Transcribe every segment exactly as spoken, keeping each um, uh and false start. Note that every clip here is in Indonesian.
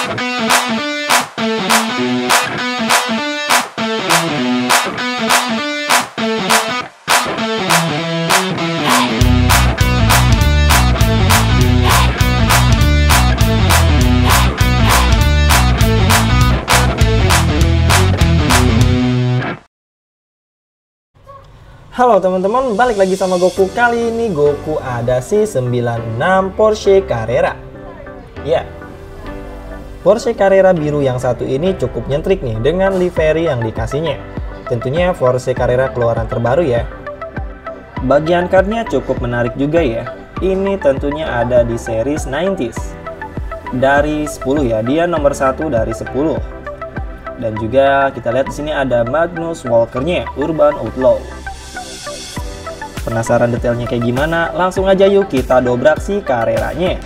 Halo teman-teman, balik lagi sama Goku. Kali ini Goku ada si sembilan enam Porsche Carrera. Ya, Porsche Carrera biru yang satu ini cukup nyentrik nih dengan livery yang dikasihnya. Tentunya Porsche Carrera keluaran terbaru ya. Bagian cardnya cukup menarik juga ya. Ini tentunya ada di series nineties. Dari sepuluh ya, dia nomor satu dari sepuluh. Dan juga kita lihat di sini ada Magnus Walker-nya, Urban Outlaw. Penasaran detailnya kayak gimana? Langsung aja yuk kita dobrak si Carrera-nya.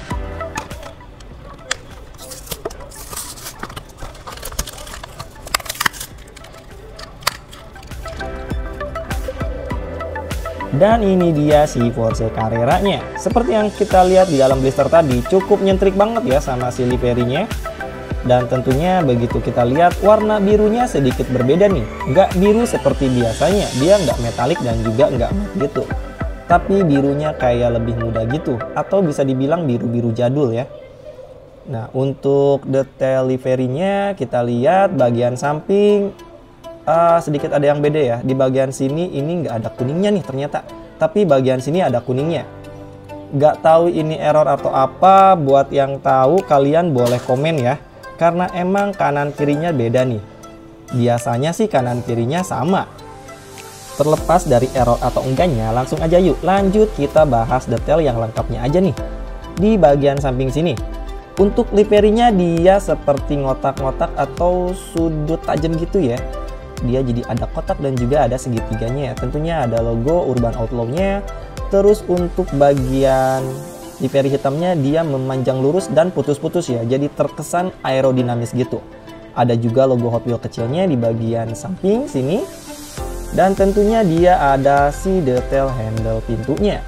Dan ini dia si Porsche Carrera-nya. Seperti yang kita lihat di dalam blister tadi, cukup nyentrik banget ya sama si livery-nya. Dan tentunya begitu kita lihat warna birunya sedikit berbeda nih. Nggak biru seperti biasanya, dia nggak metalik dan juga nggak matte gitu. Tapi birunya kayak lebih muda gitu, atau bisa dibilang biru-biru jadul ya. Nah, untuk detail livery-nya kita lihat bagian samping uh, sedikit ada yang beda ya. Di bagian sini ini nggak ada kuningnya nih ternyata, tapi bagian sini ada kuningnya. Nggak tahu ini error atau apa, buat yang tahu kalian boleh komen ya. Karena emang kanan kirinya beda nih. Biasanya sih kanan kirinya sama. Terlepas dari error atau enggaknya, langsung aja yuk lanjut kita bahas detail yang lengkapnya aja nih. Di bagian samping sini, untuk livery-nya dia seperti ngotak-ngotak atau sudut tajam gitu ya. Dia jadi ada kotak dan juga ada segitiganya. Tentunya ada logo Urban Outlaw-nya. Terus untuk bagian livery hitamnya dia memanjang lurus dan putus-putus ya, jadi terkesan aerodinamis gitu. Ada juga logo Hot Wheels kecilnya di bagian samping sini. Dan tentunya dia ada si detail handle pintunya.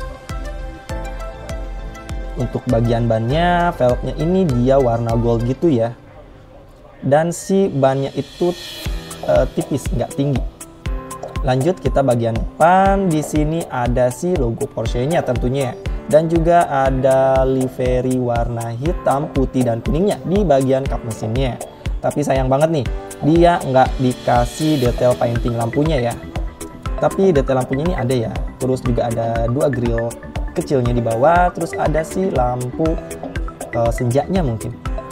Untuk bagian bannya, velgnya ini dia warna gold gitu ya. Dan si bannya itu uh, tipis, nggak tinggi. Lanjut kita bagian depan, di sini ada si logo Porsche-nya tentunya. Dan juga ada livery warna hitam, putih, dan kuningnya di bagian kap mesinnya. Tapi sayang banget nih, dia nggak dikasih detail painting lampunya ya. Tapi detail lampunya ini ada ya. Terus juga ada dua grill kecilnya di bawah. Terus ada si lampu uh, senjanya mungkin.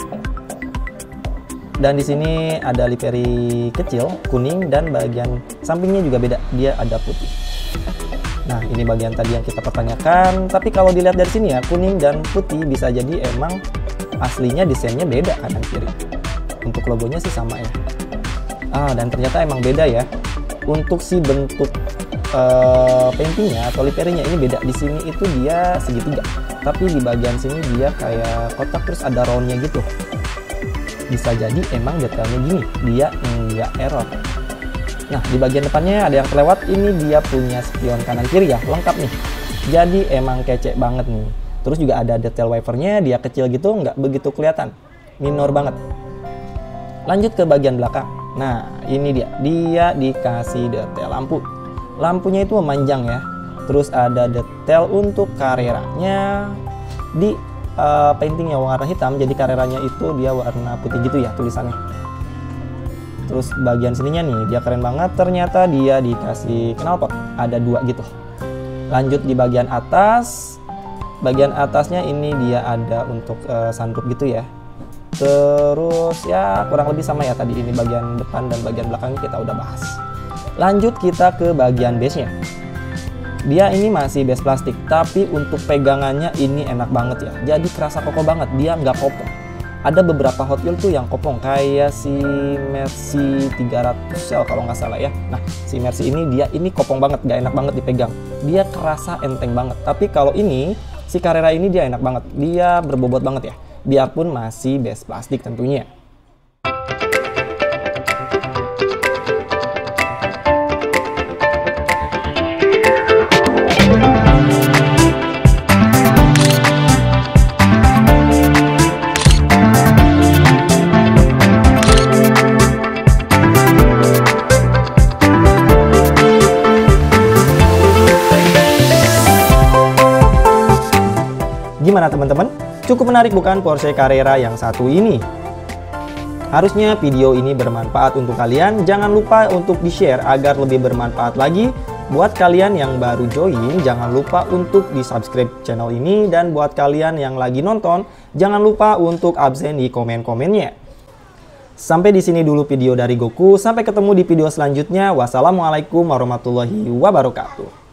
Dan di sini ada livery kecil, kuning, dan bagian sampingnya juga beda. Dia ada putih. Nah, ini bagian tadi yang kita pertanyakan. Tapi kalau dilihat dari sini ya, kuning dan putih bisa jadi emang aslinya desainnya beda kanan kiri. Untuk logonya sih sama ya. Ah, dan ternyata emang beda ya. Untuk si bentuk uh, paintingnya atau liverynya ini beda. Di sini itu dia segitiga. Tapi di bagian sini dia kayak kotak terus ada roundnya gitu. Bisa jadi emang detailnya gini. Dia enggak error. Nah, di bagian depannya ada yang terlewat. Ini dia punya spion kanan kiri ya, lengkap nih. Jadi emang kece banget nih. Terus juga ada detail wipernya, dia kecil gitu, nggak begitu kelihatan, minor banget. Lanjut ke bagian belakang. Nah, ini dia, dia dikasih detail lampu. Lampunya itu memanjang ya. Terus ada detail untuk Carrera-nya di uh, paintingnya warna hitam, jadi Carrera-nya itu dia warna putih gitu ya tulisannya. Terus bagian sininya nih, dia keren banget. Ternyata dia dikasih knalpot, ada dua gitu. Lanjut di bagian atas. Bagian atasnya ini dia ada untuk uh, sunroof gitu ya. Terus ya kurang lebih sama ya tadi, ini bagian depan dan bagian belakangnya kita udah bahas. Lanjut kita ke bagian base-nya. Dia ini masih base plastik, tapi untuk pegangannya ini enak banget ya. Jadi kerasa kokoh banget, dia nggak kopong. Ada beberapa Hot Wheels tuh yang kopong, kayak si Mercy tiga ratus Cell kalau nggak salah ya. Nah, si Mercy ini dia ini kopong banget, nggak enak banget dipegang. Dia kerasa enteng banget. Tapi kalau ini, si Carrera ini dia enak banget. Dia berbobot banget ya. Biarpun masih base plastik tentunya. Gimana teman-teman? Cukup menarik bukan Porsche Carrera yang satu ini? Harusnya video ini bermanfaat untuk kalian. Jangan lupa untuk di-share agar lebih bermanfaat lagi. Buat kalian yang baru join, jangan lupa untuk di-subscribe channel ini. Dan buat kalian yang lagi nonton, jangan lupa untuk absen di komen-komennya. Sampai di sini dulu video dari Goku. Sampai ketemu di video selanjutnya. Wassalamualaikum warahmatullahi wabarakatuh.